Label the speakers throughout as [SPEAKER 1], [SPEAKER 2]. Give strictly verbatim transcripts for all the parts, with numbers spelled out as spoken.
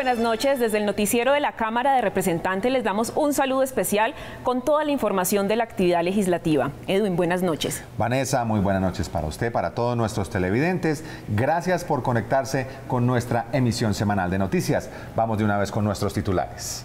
[SPEAKER 1] buenas noches. Desde el noticiero de la Cámara de Representantes les damos un saludo especial con toda la información de la actividad legislativa. Edwin, buenas noches.
[SPEAKER 2] Vanessa, muy buenas noches para usted, para todos nuestros televidentes. Gracias por conectarse con nuestra emisión semanal de noticias. Vamos de una vez con nuestros titulares.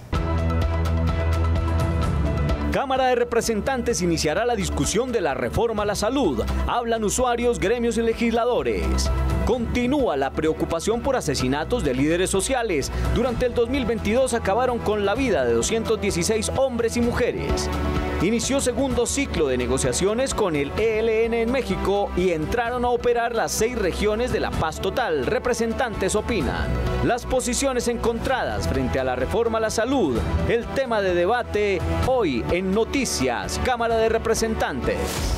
[SPEAKER 3] Cámara de Representantes iniciará la discusión de la reforma a la salud. Hablan usuarios, gremios y legisladores. Continúa la preocupación por asesinatos de líderes sociales. Durante el dos mil veintidós acabaron con la vida de doscientos dieciséis hombres y mujeres. Inició segundo ciclo de negociaciones con el E L N en México y entraron a operar las seis regiones de la paz total. Representantes opinan. Las posiciones encontradas frente a la reforma a la salud. El tema de debate hoy en Noticias, Cámara de Representantes.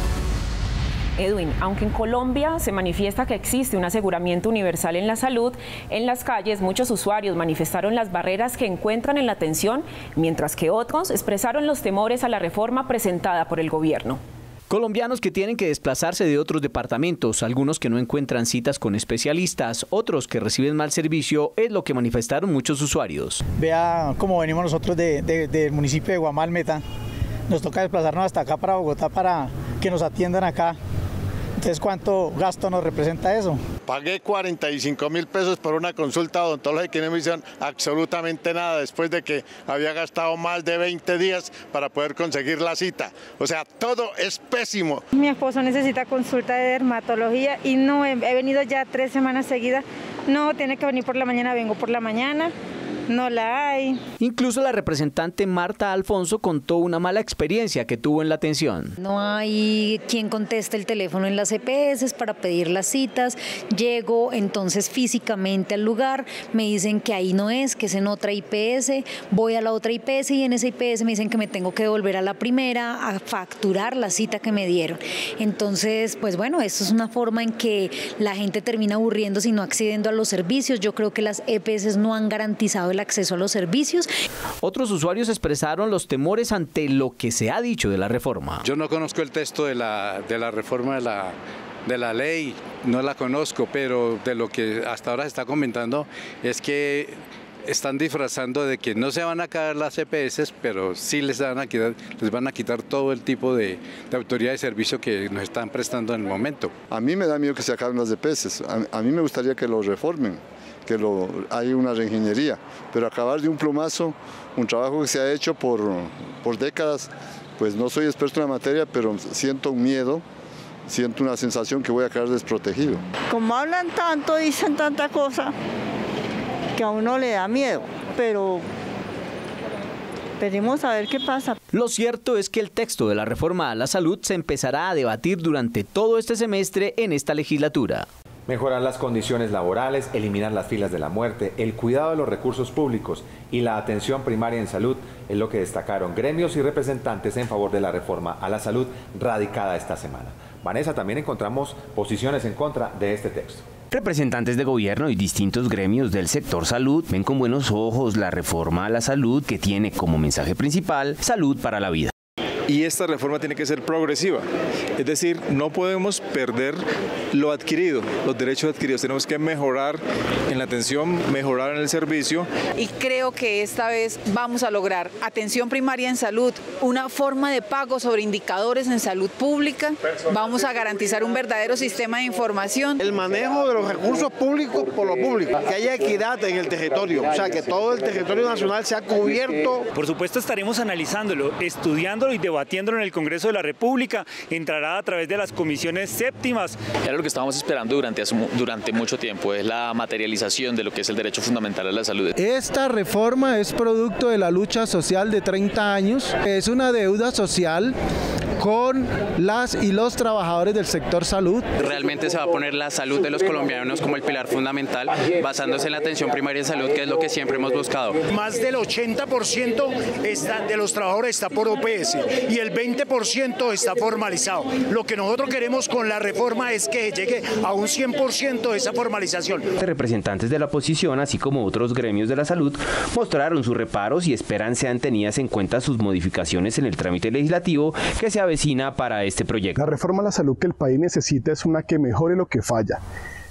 [SPEAKER 1] Edwin, aunque en Colombia se manifiesta que existe un aseguramiento universal en la salud, en las calles muchos usuarios manifestaron las barreras que encuentran en la atención, mientras que otros expresaron los temores a la reforma presentada por el gobierno.
[SPEAKER 3] Colombianos que tienen que desplazarse de otros departamentos, algunos que no encuentran citas con especialistas, otros que reciben mal servicio, es lo que manifestaron muchos usuarios.
[SPEAKER 4] Vea cómo venimos nosotros de, de, del municipio de Guamalmeta, nos toca desplazarnos hasta acá para Bogotá para que nos atiendan acá. Entonces, ¿cuánto gasto nos representa eso?
[SPEAKER 5] Pagué cuarenta y cinco mil pesos por una consulta odontológica y no me hicieron absolutamente nada después de que había gastado más de veinte días para poder conseguir la cita. O sea, todo es pésimo.
[SPEAKER 6] Mi esposo necesita consulta de dermatología y no he, he venido ya tres semanas seguidas. No, tiene que venir por la mañana, vengo por la mañana. No la hay.
[SPEAKER 3] Incluso la representante Marta Alfonso contó una mala experiencia que tuvo en la atención.
[SPEAKER 7] No hay quien conteste el teléfono en las E P S para pedir las citas. Llego entonces físicamente al lugar, me dicen que ahí no es, que es en otra I P S. Voy a la otra I P S y en esa I P S me dicen que me tengo que devolver a la primera a facturar la cita que me dieron. Entonces, pues bueno, esto es una forma en que la gente termina aburriéndose y no accediendo a los servicios. Yo creo que las E P S no han garantizado el acceso a los servicios.
[SPEAKER 3] Otros usuarios expresaron los temores ante lo que se ha dicho de la reforma.
[SPEAKER 8] Yo no conozco el texto de la, de la reforma de la, de la ley, no la conozco, pero de lo que hasta ahora se está comentando es que están disfrazando de que no se van a caer las E P S, pero sí les van a quitar, les van a quitar todo el tipo de, de autoridad de servicio que nos están prestando en el momento.
[SPEAKER 9] A mí me da miedo que se acaben las E P S, a, a mí me gustaría que lo reformen, que lo, hay una reingeniería, pero acabar de un plumazo, un trabajo que se ha hecho por, por décadas, pues no soy experto en la materia, pero siento un miedo, siento una sensación que voy a quedar desprotegido.
[SPEAKER 10] Como hablan tanto, dicen tanta cosa, que a uno le da miedo, pero veremos a ver qué pasa.
[SPEAKER 3] Lo cierto es que el texto de la reforma a la salud se empezará a debatir durante todo este semestre en esta legislatura.
[SPEAKER 2] Mejorar las condiciones laborales, eliminar las filas de la muerte, el cuidado de los recursos públicos y la atención primaria en salud es lo que destacaron gremios y representantes en favor de la reforma a la salud radicada esta semana. Vanessa, también encontramos posiciones en contra de este texto.
[SPEAKER 11] Representantes de gobierno y distintos gremios del sector salud ven con buenos ojos la reforma a la salud que tiene como mensaje principal salud para la vida.
[SPEAKER 12] Y esta reforma tiene que ser progresiva, es decir, no podemos perder lo adquirido, los derechos adquiridos, tenemos que mejorar en la atención, mejorar en el servicio.
[SPEAKER 13] Y creo que esta vez vamos a lograr atención primaria en salud, una forma de pago sobre indicadores en salud pública, vamos a garantizar un verdadero sistema de información.
[SPEAKER 14] El manejo de los recursos públicos por lo público, que haya equidad en el territorio, o sea, que todo el territorio nacional sea cubierto.
[SPEAKER 15] Por supuesto estaremos analizándolo, estudiándolo y debatiéndolo en el Congreso de la República, entrará a través de las comisiones séptimas.
[SPEAKER 16] Era lo que estábamos esperando durante, durante mucho tiempo, es la materialización de lo que es el derecho fundamental a la salud.
[SPEAKER 17] Esta reforma es producto de la lucha social de treinta años, es una deuda social con las y los trabajadores del sector salud.
[SPEAKER 16] Realmente se va a poner la salud de los colombianos como el pilar fundamental, basándose en la atención primaria en salud, que es lo que siempre hemos buscado.
[SPEAKER 18] Más del ochenta por ciento está, de los trabajadores está por O P S y el veinte por ciento está formalizado. Lo que nosotros queremos con la reforma es que llegue a un cien por ciento de esa formalización.
[SPEAKER 11] Representantes de la oposición, así como otros gremios de la salud, mostraron sus reparos y esperan sean tenidas en cuenta sus modificaciones en el trámite legislativo que se avecina para este proyecto.
[SPEAKER 19] La reforma a la salud que el país necesita es una que mejore lo que falla.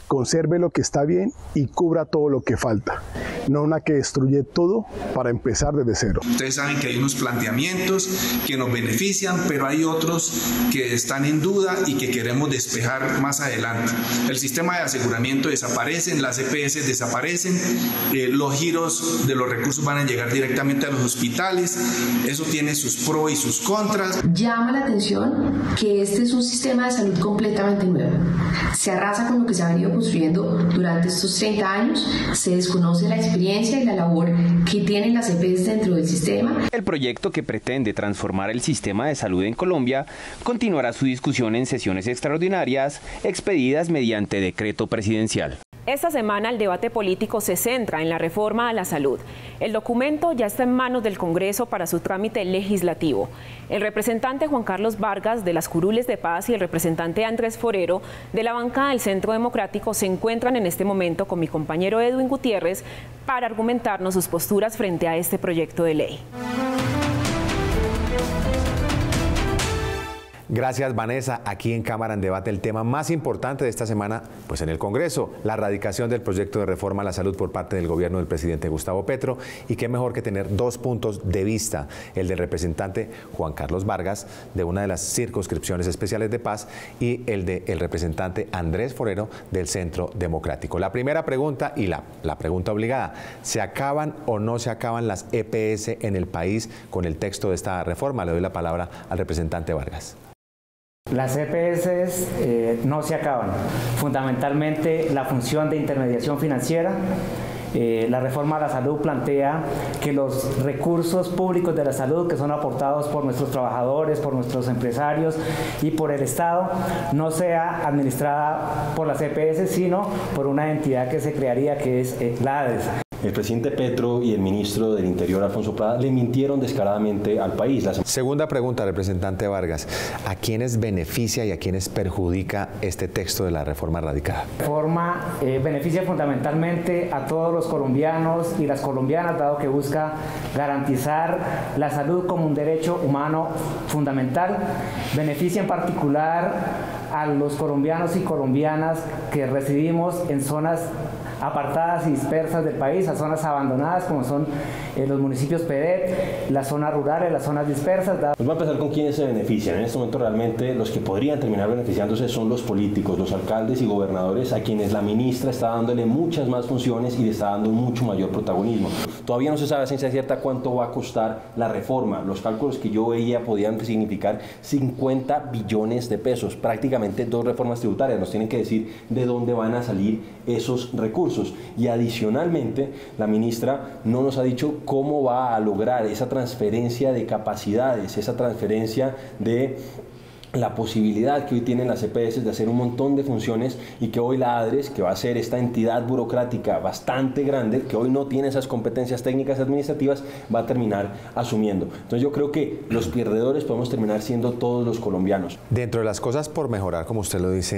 [SPEAKER 19] conserve lo que está bien y cubra todo lo que falta, no una que destruye todo para empezar desde cero.
[SPEAKER 20] Ustedes saben que hay unos planteamientos que nos benefician, pero hay otros que están en duda y que queremos despejar más adelante. El sistema de aseguramiento desaparece, las E P S desaparecen, eh, los giros de los recursos van a llegar directamente a los hospitales, eso tiene sus pros y sus contras.
[SPEAKER 21] Llama la atención que este es un sistema de salud completamente nuevo. Se arrasa con lo que se ha venido construyendo durante estos treinta años, se desconoce la experiencia y la labor que tienen las E P S dentro del sistema.
[SPEAKER 11] El proyecto, que pretende transformar el sistema de salud en Colombia, continuará su discusión en sesiones extraordinarias expedidas mediante decreto presidencial.
[SPEAKER 1] Esta semana el debate político se centra en la reforma a la salud. El documento ya está en manos del Congreso para su trámite legislativo. El representante Juan Carlos Vargas de las Curules de Paz y el representante Andrés Forero de la bancada del Centro Democrático se encuentran en este momento con mi compañero Edwin Gutiérrez para argumentarnos sus posturas frente a este proyecto de ley.
[SPEAKER 2] Gracias, Vanessa. Aquí en Cámara en Debate el tema más importante de esta semana, pues en el Congreso, la radicación del proyecto de reforma a la salud por parte del gobierno del presidente Gustavo Petro. Y qué mejor que tener dos puntos de vista, el del representante Juan Carlos Vargas, de una de las circunscripciones especiales de Paz, y el del representante Andrés Forero, del Centro Democrático. La primera pregunta y la, la pregunta obligada: ¿se acaban o no se acaban las E P S en el país con el texto de esta reforma? Le doy la palabra al representante Vargas.
[SPEAKER 22] Las E P S eh, no se acaban. Fundamentalmente la función de intermediación financiera. Eh, la reforma a la salud plantea que los recursos públicos de la salud que son aportados por nuestros trabajadores, por nuestros empresarios y por el Estado, no sea administrada por las E P S, sino por una entidad que se crearía, que es eh, la A D E S.
[SPEAKER 23] El presidente Petro y el ministro del Interior, Alfonso Prada, le mintieron descaradamente al país. La...
[SPEAKER 2] Segunda pregunta, representante Vargas. ¿A quiénes beneficia y a quiénes perjudica este texto de la reforma radicada?
[SPEAKER 22] La reforma eh, beneficia fundamentalmente a todos los colombianos y las colombianas, dado que busca garantizar la salud como un derecho humano fundamental. Beneficia en particular a los colombianos y colombianas que residimos en zonas apartadas y dispersas del país, a zonas abandonadas como son eh, los municipios P E D E T, las zonas rurales, las zonas dispersas.
[SPEAKER 23] Nos va a empezar con quiénes se benefician. En este momento realmente los que podrían terminar beneficiándose son los políticos, los alcaldes y gobernadores, a quienes la ministra está dándole muchas más funciones y le está dando mucho mayor protagonismo. Todavía no se sabe a ciencia cierta cuánto va a costar la reforma. Los cálculos que yo veía podían significar cincuenta billones de pesos, prácticamente dos reformas tributarias. Nos tienen que decir de dónde van a salir esos recursos. Y adicionalmente, la ministra no nos ha dicho cómo va a lograr esa transferencia de capacidades, esa transferencia de la posibilidad que hoy tienen las E P S de hacer un montón de funciones y que hoy la A D R E S, que va a ser esta entidad burocrática bastante grande, que hoy no tiene esas competencias técnicas administrativas, va a terminar asumiendo. Entonces yo creo que los perdedores podemos terminar siendo todos los colombianos.
[SPEAKER 2] Dentro de las cosas por mejorar, como usted lo dice,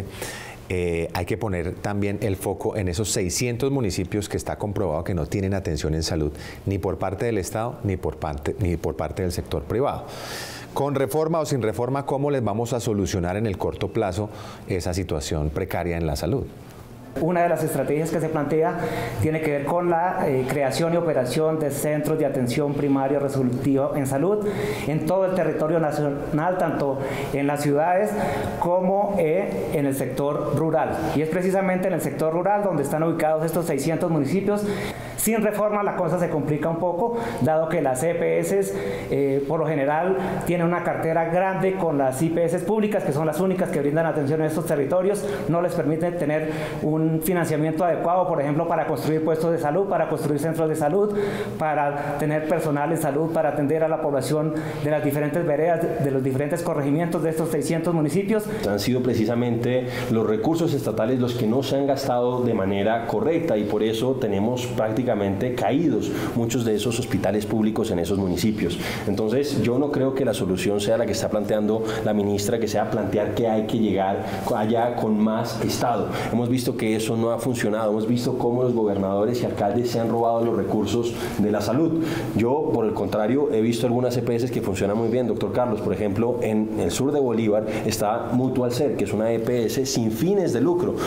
[SPEAKER 2] Eh, hay que poner también el foco en esos seiscientos municipios que está comprobado que no tienen atención en salud, ni por parte del Estado, ni por parte, ni por parte del sector privado. Con reforma o sin reforma, ¿cómo les vamos a solucionar en el corto plazo esa situación precaria en la salud?
[SPEAKER 22] Una de las estrategias que se plantea tiene que ver con la eh, creación y operación de centros de atención primaria resolutiva en salud en todo el territorio nacional, tanto en las ciudades como eh, en el sector rural. Y es precisamente en el sector rural donde están ubicados estos seiscientos municipios. Sin reforma la cosa se complica un poco, dado que las E P S eh, por lo general tienen una cartera grande con las I P S públicas, que son las únicas que brindan atención en estos territorios, no les permiten tener un financiamiento adecuado, por ejemplo, para construir puestos de salud, para construir centros de salud, para tener personal en salud, para atender a la población de las diferentes veredas, de los diferentes corregimientos de estos seiscientos municipios.
[SPEAKER 23] Han sido precisamente los recursos estatales los que no se han gastado de manera correcta y por eso tenemos prácticamente caídos muchos de esos hospitales públicos en esos municipios. Entonces yo no creo que la solución sea la que está planteando la ministra, que sea plantear que hay que llegar allá con más Estado. Hemos visto que eso no ha funcionado, hemos visto cómo los gobernadores y alcaldes se han robado los recursos de la salud. Yo, por el contrario, he visto algunas E P S que funcionan muy bien, doctor Carlos. Por ejemplo, en el sur de Bolívar está Mutual Ser, que es una E P S sin fines de lucro, que tiene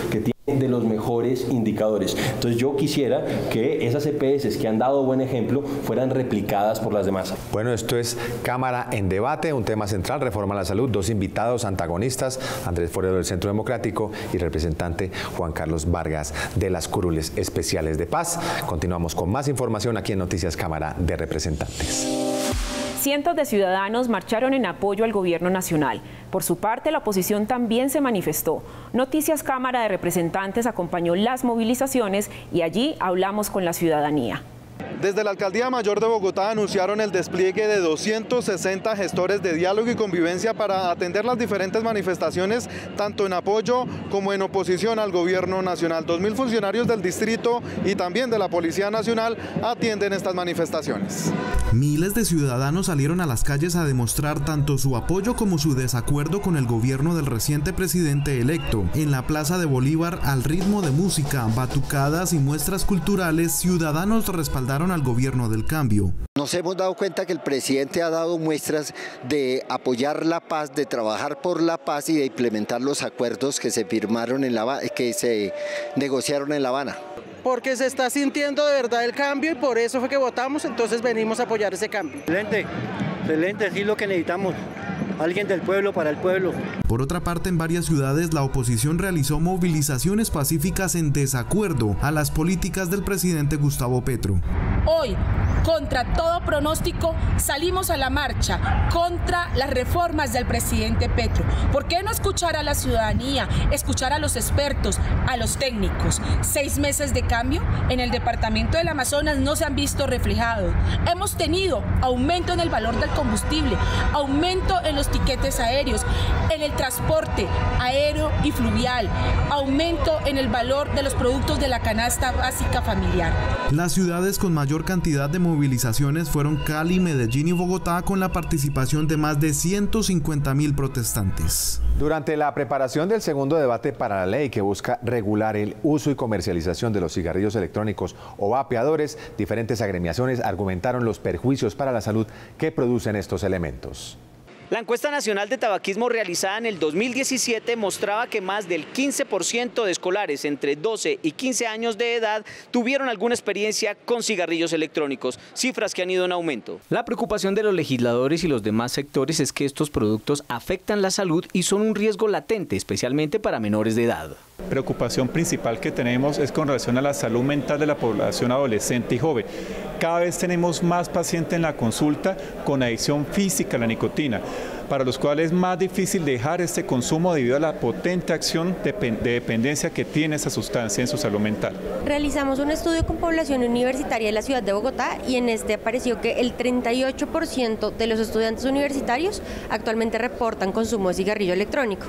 [SPEAKER 23] de los mejores indicadores. Entonces yo quisiera que esas E P S que han dado buen ejemplo fueran replicadas por las demás.
[SPEAKER 2] Bueno, esto es Cámara en Debate, un tema central, reforma a la salud, dos invitados antagonistas, Andrés Forero del Centro Democrático y representante Juan Carlos Vargas de las Curules Especiales de Paz. Continuamos con más información aquí en Noticias Cámara de Representantes.
[SPEAKER 1] Cientos de ciudadanos marcharon en apoyo al gobierno nacional. Por su parte, la oposición también se manifestó. Noticias Cámara de Representantes acompañó las movilizaciones y allí hablamos con la ciudadanía.
[SPEAKER 4] Desde la Alcaldía Mayor de Bogotá anunciaron el despliegue de doscientos sesenta gestores de diálogo y convivencia para atender las diferentes manifestaciones, tanto en apoyo como en oposición al gobierno nacional. Dos mil funcionarios del distrito y también de la Policía Nacional atienden estas manifestaciones.
[SPEAKER 5] Miles de ciudadanos salieron a las calles a demostrar tanto su apoyo como su desacuerdo con el gobierno del reciente presidente electo. En la Plaza de Bolívar, al ritmo de música, batucadas y muestras culturales, ciudadanos respaldaron al gobierno del cambio.
[SPEAKER 6] Nos hemos dado cuenta que el presidente ha dado muestras de apoyar la paz, de trabajar por la paz y de implementar los acuerdos que se firmaron en La que se negociaron en La Habana.
[SPEAKER 24] Porque se está sintiendo de verdad el cambio y por eso fue que votamos, entonces venimos a apoyar ese cambio.
[SPEAKER 25] Excelente, excelente, sí lo que necesitamos. Alguien del pueblo para el pueblo.
[SPEAKER 5] Por otra parte, en varias ciudades la oposición realizó movilizaciones pacíficas en desacuerdo a las políticas del presidente Gustavo Petro.
[SPEAKER 26] Hoy, contra todo pronóstico, salimos a la marcha contra las reformas del presidente Petro. ¿Por qué no escuchar a la ciudadanía, escuchar a los expertos, a los técnicos? Seis meses de cambio en el departamento del Amazonas no se han visto reflejados. Hemos tenido aumento en el valor del combustible, aumento en los tiquetes aéreos, en el transporte aéreo y fluvial, aumento en el valor de los productos de la canasta básica familiar.
[SPEAKER 5] Las ciudades con mayor cantidad de movilizaciones fueron Cali, Medellín y Bogotá, con la participación de más de ciento cincuenta mil protestantes.
[SPEAKER 2] Durante la preparación del segundo debate para la ley que busca regular el uso y comercialización de los cigarrillos electrónicos o vapeadores, diferentes agremiaciones argumentaron los perjuicios para la salud que producen estos elementos.
[SPEAKER 3] La encuesta nacional de tabaquismo realizada en el dos mil diecisiete mostraba que más del quince por ciento de escolares entre doce y quince años de edad tuvieron alguna experiencia con cigarrillos electrónicos, cifras que han ido en aumento. La preocupación de los legisladores y los demás sectores es que estos productos afectan la salud y son un riesgo latente, especialmente para menores de edad.
[SPEAKER 27] La preocupación principal que tenemos es con relación a la salud mental de la población adolescente y joven. Cada vez tenemos más pacientes en la consulta con adicción física a la nicotina, para los cuales es más difícil dejar este consumo debido a la potente acción de dependencia que tiene esa sustancia en su salud mental.
[SPEAKER 28] Realizamos un estudio con población universitaria de la ciudad de Bogotá y en este apareció que el treinta y ocho por ciento de los estudiantes universitarios actualmente reportan consumo de cigarrillo electrónico.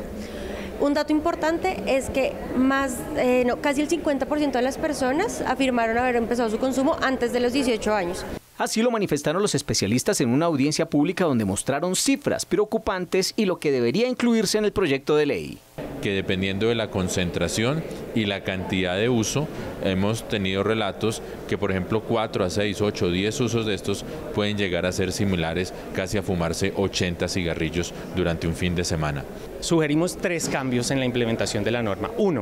[SPEAKER 28] Un dato importante es que más, eh, no, casi el cincuenta por ciento de las personas afirmaron haber empezado su consumo antes de los dieciocho años.
[SPEAKER 3] Así lo manifestaron los especialistas en una audiencia pública donde mostraron cifras preocupantes y lo que debería incluirse en el proyecto de ley.
[SPEAKER 29] Que dependiendo de la concentración y la cantidad de uso, hemos tenido relatos que, por ejemplo, cuatro a seis, ocho, diez usos de estos pueden llegar a ser similares casi a fumarse ochenta cigarrillos durante un fin de semana.
[SPEAKER 30] Sugerimos tres cambios en la implementación de la norma. Uno,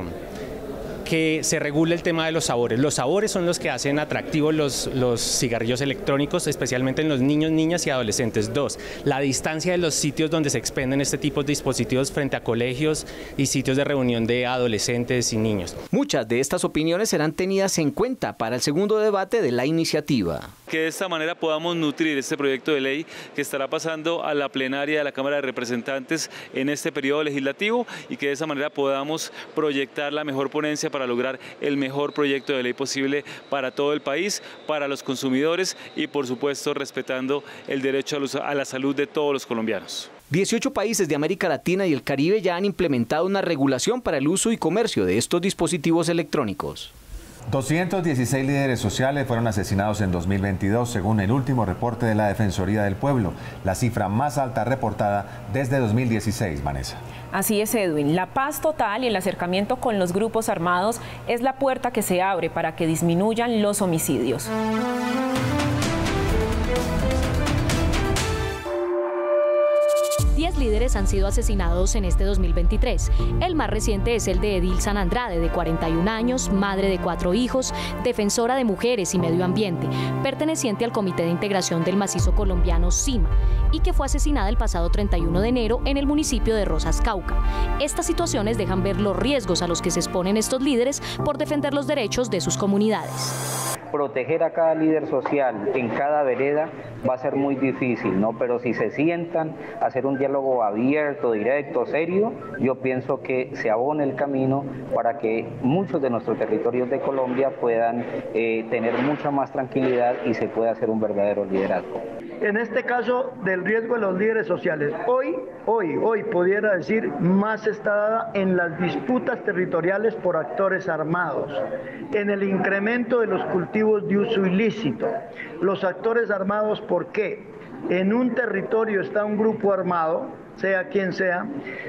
[SPEAKER 30] que se regule el tema de los sabores. Los sabores son los que hacen atractivos los, los cigarrillos electrónicos, especialmente en los niños, niñas y adolescentes. Dos, la distancia de los sitios donde se expenden este tipo de dispositivos frente a colegios y sitios de reunión de adolescentes y niños.
[SPEAKER 3] Muchas de estas opiniones serán tenidas en cuenta para el segundo debate de la iniciativa.
[SPEAKER 31] Que de esta manera podamos nutrir este proyecto de ley que estará pasando a la plenaria de la Cámara de Representantes en este periodo legislativo y que de esa manera podamos proyectar la mejor ponencia para lograr el mejor proyecto de ley posible para todo el país, para los consumidores y por supuesto respetando el derecho a la salud de todos los colombianos.
[SPEAKER 3] dieciocho países de América Latina y el Caribe ya han implementado una regulación para el uso y comercio de estos dispositivos electrónicos.
[SPEAKER 2] doscientos dieciséis líderes sociales fueron asesinados en dos mil veintidós, según el último reporte de la Defensoría del Pueblo, la cifra más alta reportada desde dos mil dieciséis, Vanessa.
[SPEAKER 1] Así es, Edwin. La paz total y el acercamiento con los grupos armados es la puerta que se abre para que disminuyan los homicidios.
[SPEAKER 32] diez
[SPEAKER 7] líderes han sido asesinados en este dos mil veintitrés. El más reciente es el de Edilson Andrade, de cuarenta y un años, madre de cuatro hijos, defensora de mujeres y medio ambiente, perteneciente al Comité de Integración del Macizo Colombiano CIMA, y que fue asesinada el pasado treinta y uno de enero en el municipio de Rosas, Cauca. Estas situaciones dejan ver los riesgos a los que se exponen estos líderes por defender los derechos de sus comunidades.
[SPEAKER 8] Proteger a cada líder social en cada vereda va a ser muy difícil, ¿no? Pero si se sientan a hacer un diálogo abierto, directo, serio, yo pienso que se abona el camino para que muchos de nuestros territorios de Colombia puedan eh, tener mucha más tranquilidad y se pueda hacer un verdadero liderazgo.
[SPEAKER 9] En este caso del riesgo de los líderes sociales, hoy, hoy, hoy pudiera decir, más está dada en las disputas territoriales por actores armados, en el incremento de los cultivos de uso ilícito. Los actores armados, ¿por qué? En un territorio está un grupo armado, sea quien sea,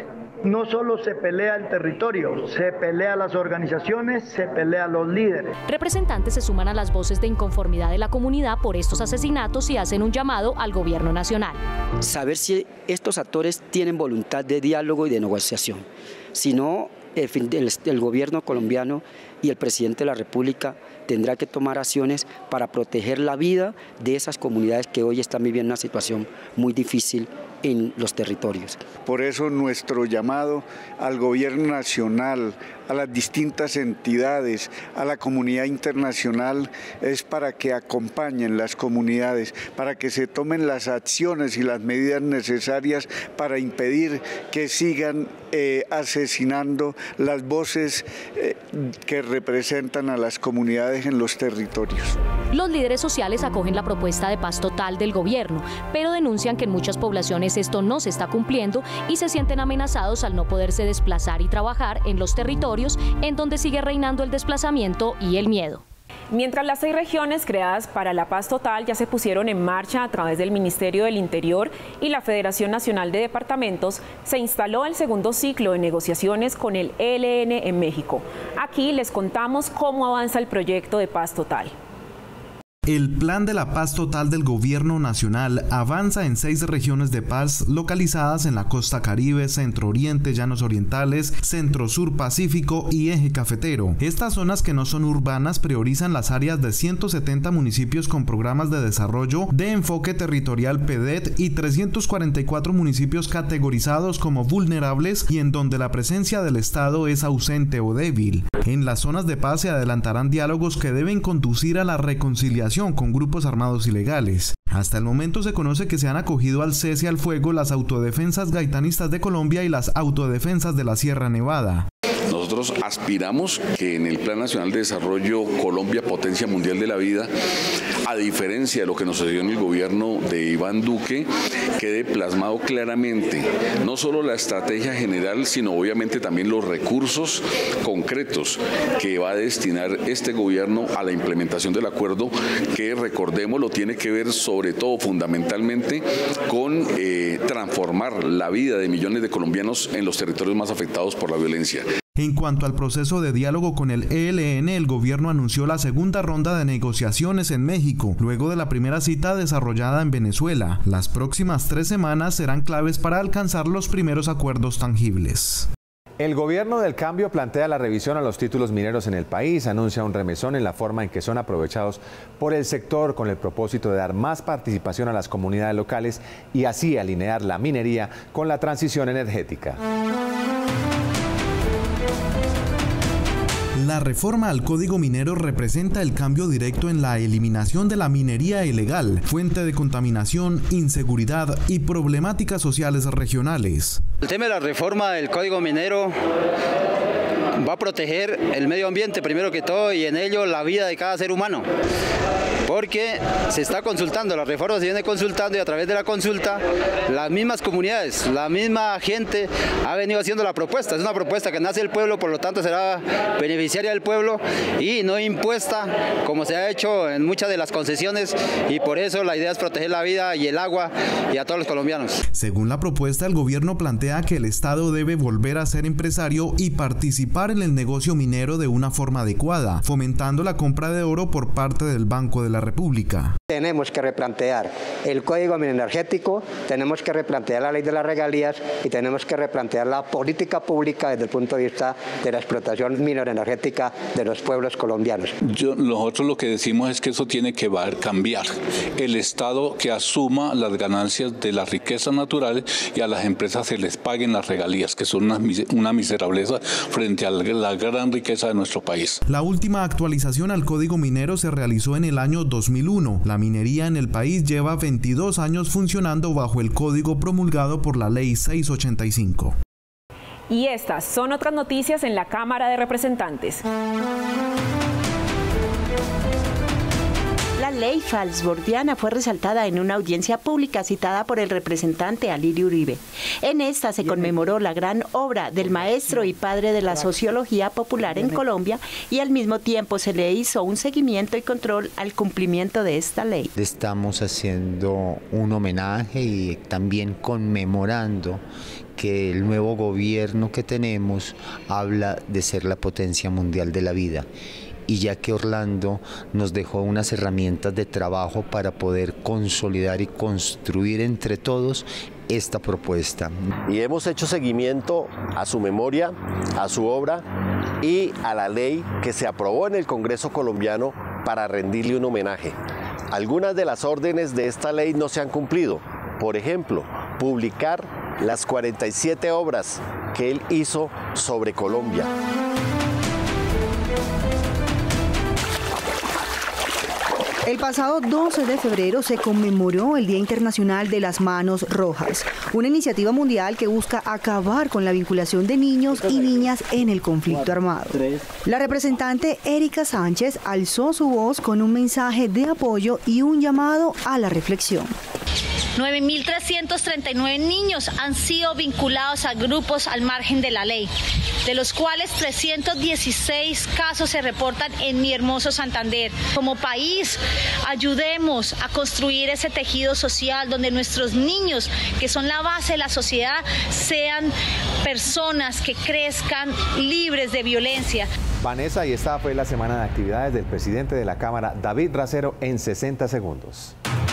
[SPEAKER 9] no solo se pelea el territorio, se pelea las organizaciones, se pelea los líderes.
[SPEAKER 7] Representantes se suman a las voces de inconformidad de la comunidad por estos asesinatos y hacen un llamado al gobierno nacional.
[SPEAKER 10] Saber si estos actores tienen voluntad de diálogo y de negociación. Si no, el, el, el gobierno colombiano y el presidente de la República tendrá que tomar acciones para proteger la vida de esas comunidades que hoy están viviendo una situación muy difícil en los territorios.
[SPEAKER 12] Por eso nuestro llamado al gobierno nacional, a las distintas entidades, a la comunidad internacional, es para que acompañen las comunidades, para que se tomen las acciones y las medidas necesarias para impedir que sigan eh, asesinando las voces eh, que representan a las comunidades en los territorios.
[SPEAKER 7] Los líderes sociales acogen la propuesta de paz total del gobierno, pero denuncian que en muchas poblaciones esto no se está cumpliendo y se sienten amenazados al no poderse desplazar y trabajar en los territorios en donde sigue reinando el desplazamiento y el miedo.
[SPEAKER 1] Mientras las seis regiones creadas para la paz total ya se pusieron en marcha a través del Ministerio del Interior y la Federación Nacional de Departamentos, se instaló el segundo ciclo de negociaciones con el E L N en México. Aquí les contamos cómo avanza el proyecto de paz total.
[SPEAKER 5] El Plan de la Paz Total del Gobierno Nacional avanza en seis regiones de paz localizadas en la costa caribe, centro oriente, llanos orientales, centro sur pacífico y eje cafetero. Estas zonas que no son urbanas priorizan las áreas de ciento setenta municipios con programas de desarrollo de enfoque territorial P D E T y trescientos cuarenta y cuatro municipios categorizados como vulnerables y en donde la presencia del Estado es ausente o débil. En las zonas de paz se adelantarán diálogos que deben conducir a la reconciliación con grupos armados ilegales. Hasta el momento se conoce que se han acogido al cese al fuego las autodefensas gaitanistas de Colombia y las autodefensas de la Sierra Nevada.
[SPEAKER 13] Nosotros aspiramos que en el Plan Nacional de Desarrollo Colombia, potencia mundial de la vida, a diferencia de lo que nos sucedió en el gobierno de Iván Duque, quede plasmado claramente no solo la estrategia general, sino obviamente también los recursos concretos que va a destinar este gobierno a la implementación del acuerdo, que recordemos lo tiene que ver sobre todo fundamentalmente con eh, transformar la vida de millones de colombianos en los territorios más afectados por la violencia.
[SPEAKER 5] En cuanto al proceso de diálogo con el E L N, el gobierno anunció la segunda ronda de negociaciones en México, luego de la primera cita desarrollada en Venezuela. Las próximas tres semanas serán claves para alcanzar los primeros acuerdos tangibles.
[SPEAKER 2] El gobierno del cambio plantea la revisión a los títulos mineros en el país, anuncia un remesón en la forma en que son aprovechados por el sector con el propósito de dar más participación a las comunidades locales y así alinear la minería con la transición energética.
[SPEAKER 5] La reforma al Código Minero representa el cambio directo en la eliminación de la minería ilegal, fuente de contaminación, inseguridad y problemáticas sociales regionales.
[SPEAKER 14] El tema de la reforma del Código Minero va a proteger el medio ambiente primero que todo y en ello la vida de cada ser humano. Porque se está consultando, la reforma se viene consultando y a través de la consulta las mismas comunidades, la misma gente ha venido haciendo la propuesta. Es una propuesta que nace del pueblo, por lo tanto será beneficiaria del pueblo y no impuesta como se ha hecho en muchas de las concesiones y por eso la idea es proteger la vida y el agua y a todos los colombianos.
[SPEAKER 5] Según la propuesta, el gobierno plantea que el Estado debe volver a ser empresario y participar en el negocio minero de una forma adecuada, fomentando la compra de oro por parte del Banco de la República.
[SPEAKER 4] Tenemos que replantear el Código Energético, tenemos que replantear la ley de las regalías y tenemos que replantear la política pública desde el punto de vista de la explotación mineroenergética de los pueblos colombianos.
[SPEAKER 11] Yo, nosotros lo que decimos es que eso tiene que cambiar. El Estado que asuma las ganancias de las riquezas naturales y a las empresas se les paguen las regalías, que son una, una miserableza frente a la gran riqueza de nuestro país.
[SPEAKER 5] La última actualización al Código Minero se realizó en el año dos mil uno. La minería en el país lleva veintidós años funcionando bajo el código promulgado por la Ley seiscientos ochenta y cinco.
[SPEAKER 1] Y estas son otras noticias en la Cámara de Representantes.
[SPEAKER 15] La ley falsbordiana fue resaltada en una audiencia pública citada por el representante Alirio Uribe. En esta se conmemoró la gran obra del maestro y padre de la sociología popular en Colombia y al mismo tiempo se le hizo un seguimiento y control al cumplimiento de esta ley.
[SPEAKER 16] Estamos haciendo un homenaje y también conmemorando que el nuevo gobierno que tenemos habla de ser la potencia mundial de la vida. Y ya que Orlando nos dejó unas herramientas de trabajo para poder consolidar y construir entre todos esta propuesta.
[SPEAKER 17] Y hemos hecho seguimiento a su memoria, a su obra y a la ley que se aprobó en el Congreso colombiano para rendirle un homenaje. Algunas de las órdenes de esta ley no se han cumplido. Por ejemplo, publicar las cuarenta y siete obras que él hizo sobre Colombia.
[SPEAKER 18] El pasado doce de febrero se conmemoró el Día Internacional de las Manos Rojas, una iniciativa mundial que busca acabar con la vinculación de niños y niñas en el conflicto armado. La representante Erika Sánchez alzó su voz con un mensaje de apoyo y un llamado a la reflexión.
[SPEAKER 19] nueve mil trescientos treinta y nueve niños han sido vinculados a grupos al margen de la ley, de los cuales trescientos dieciséis casos se reportan en mi hermoso Santander. Como país, ayudemos a construir ese tejido social donde nuestros niños, que son la base de la sociedad, sean personas que crezcan libres de violencia.
[SPEAKER 2] Vanessa, y esta fue la semana de actividades del presidente de la Cámara, David Racero, en sesenta segundos.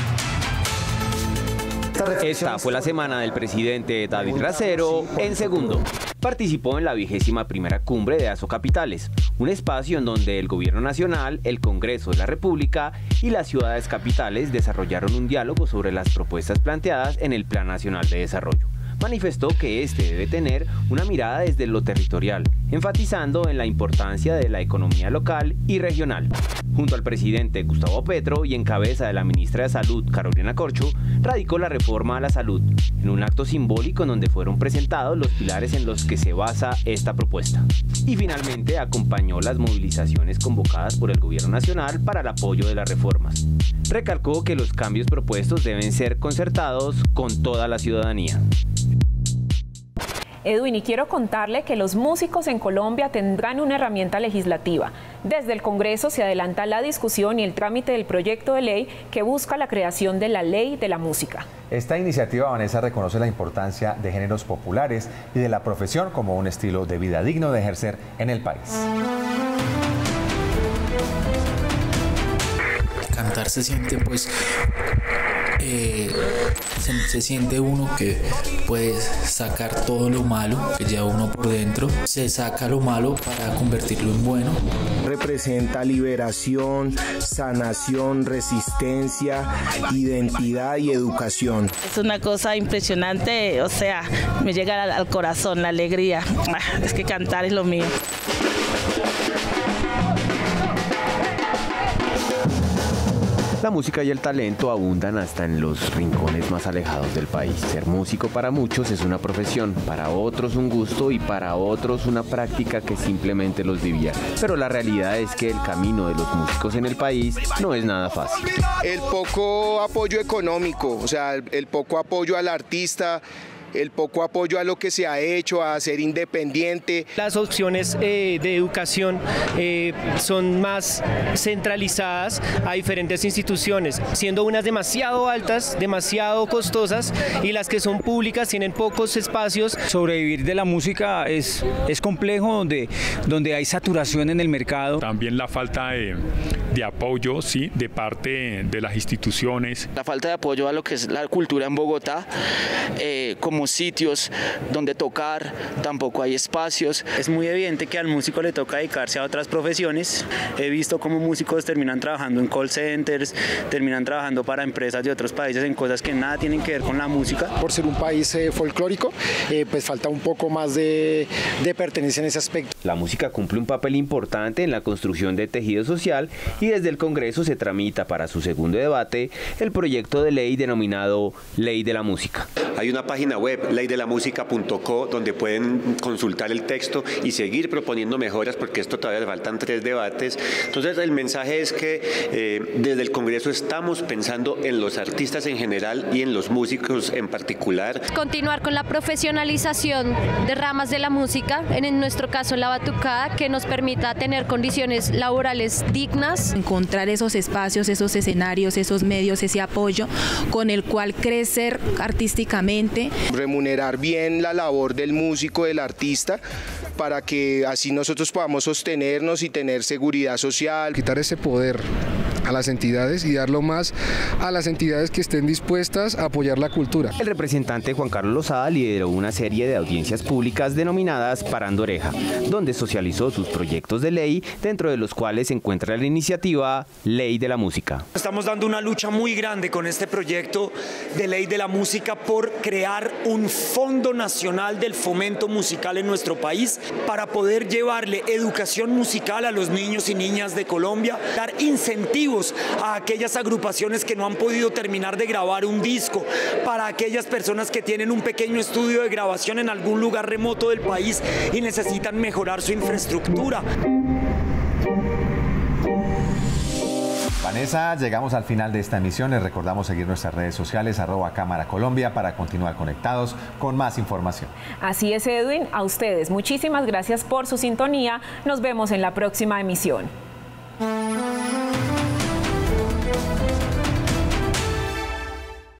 [SPEAKER 20] Esta fue la semana del presidente David Racero en segundo. Participó en la vigésima primera cumbre de Asocapitales, un espacio en donde el Gobierno Nacional, el Congreso de la República y las ciudades capitales desarrollaron un diálogo sobre las propuestas planteadas en el Plan Nacional de Desarrollo. Manifestó que este debe tener una mirada desde lo territorial, enfatizando en la importancia de la economía local y regional. Junto al presidente Gustavo Petro y en cabeza de la ministra de Salud, Carolina Corcho, radicó la reforma a la salud, en un acto simbólico en donde fueron presentados los pilares en los que se basa esta propuesta. Y finalmente acompañó las movilizaciones convocadas por el Gobierno Nacional para el apoyo de las reformas. Recalcó que los cambios propuestos deben ser concertados con toda la ciudadanía.
[SPEAKER 1] Edwin, y quiero contarle que los músicos en Colombia tendrán una herramienta legislativa. Desde el Congreso se adelanta la discusión y el trámite del proyecto de ley que busca la creación de la Ley de la Música.
[SPEAKER 2] Esta iniciativa, Vanessa, reconoce la importancia de géneros populares y de la profesión como un estilo de vida digno de ejercer en el país.
[SPEAKER 21] Cantar se siente pues... Eh, se, se siente uno que puede sacar todo lo malo que lleva uno por dentro, se saca lo malo para convertirlo en bueno.
[SPEAKER 22] Representa liberación, sanación, resistencia, identidad y educación.
[SPEAKER 23] Es una cosa impresionante, o sea, me llega al, al corazón la alegría. Es que cantar es lo mío.
[SPEAKER 20] La música y el talento abundan hasta en los rincones más alejados del país. Ser músico para muchos es una profesión, para otros un gusto y para otros una práctica que simplemente los divierte. Pero la realidad es que el camino de los músicos en el país no es nada fácil.
[SPEAKER 32] El poco apoyo económico, o sea, el, el poco apoyo al artista, el poco apoyo a lo que se ha hecho, a ser independiente.
[SPEAKER 33] Las opciones eh, de educación eh, son más centralizadas a diferentes instituciones, siendo unas demasiado altas, demasiado costosas, y las que son públicas tienen pocos espacios.
[SPEAKER 34] Sobrevivir de la música es, es complejo, donde, donde hay saturación en el mercado.
[SPEAKER 27] También la falta de,
[SPEAKER 3] de apoyo, sí, de parte de las instituciones.
[SPEAKER 6] La falta de apoyo a lo que es la cultura en Bogotá, eh, como sitios donde tocar, tampoco hay espacios.
[SPEAKER 8] Es muy evidente que al músico le toca dedicarse a otras profesiones. He visto cómo músicos terminan trabajando en call centers, terminan trabajando para empresas de otros países en cosas que nada tienen que ver con la música.
[SPEAKER 9] Por ser un país eh, folclórico, eh, pues falta un poco más de, de pertenencia en ese aspecto.
[SPEAKER 20] La música cumple un papel importante en la construcción de tejido social y desde el Congreso se tramita para su segundo debate el proyecto de ley denominado Ley de la Música.
[SPEAKER 10] Hay una página web, ley de la música punto co, donde pueden consultar el texto y seguir proponiendo mejoras, porque esto todavía le faltan tres debates. Entonces el mensaje es que eh, desde el Congreso estamos pensando en los artistas en general y en los músicos en particular.
[SPEAKER 12] Continuar con la profesionalización de ramas de la música, en nuestro caso la batucada, que nos permita tener condiciones laborales dignas.
[SPEAKER 24] Encontrar esos espacios, esos escenarios, esos medios, ese apoyo con el cual crecer artísticamente.
[SPEAKER 32] Remunerar bien la labor del músico, del artista, para que así nosotros podamos sostenernos y tener seguridad social.
[SPEAKER 25] Quitar ese poder a las entidades y darlo más a las entidades que estén dispuestas a apoyar la cultura.
[SPEAKER 20] El representante Juan Carlos Lozada lideró una serie de audiencias públicas denominadas Parando Oreja, donde socializó sus proyectos de ley, dentro de los cuales se encuentra la iniciativa Ley de la Música.
[SPEAKER 26] Estamos dando una lucha muy grande con este proyecto de Ley de la Música por crear un Fondo Nacional del Fomento Musical en nuestro país para poder llevarle educación musical a los niños y niñas de Colombia, dar incentivos a aquellas agrupaciones que no han podido terminar de grabar un disco, para aquellas personas que tienen un pequeño estudio de grabación en algún lugar remoto del país y necesitan mejorar su infraestructura.
[SPEAKER 2] Vanessa, llegamos al final de esta emisión. Les recordamos seguir nuestras redes sociales, arroba Cámara Colombia, para continuar conectados con más información.
[SPEAKER 1] Así es, Edwin. A ustedes, muchísimas gracias por su sintonía. Nos vemos en la próxima emisión.